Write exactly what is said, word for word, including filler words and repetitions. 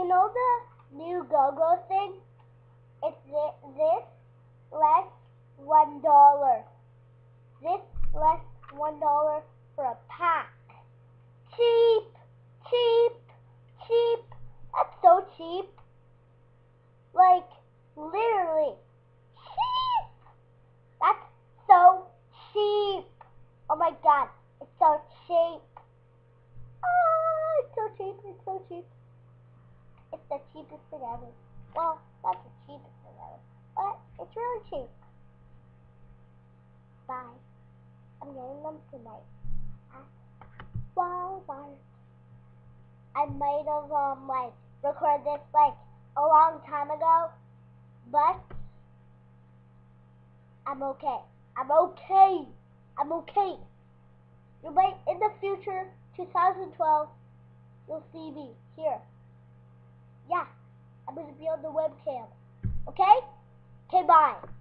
you know the new go-go thing? It's thi- this less one dollar. This less one dollar for a pack. Cheap, cheap, cheap. That's so cheap. Like literally cheap. That's so cheap. Oh my god, it's so cheap. Ah, it's so cheap. It's so cheap. It's the cheapest thing ever. Well, not the cheapest thing ever, but it's really cheap. Bye. I'm getting them tonight at Walmart. I might have um like recorded this like a long time ago, but I'm okay. I'm okay. I'm okay. You might in the future, twenty twelve, you'll see me here. Yeah, I'm gonna be on the webcam. Okay? Okay, bye.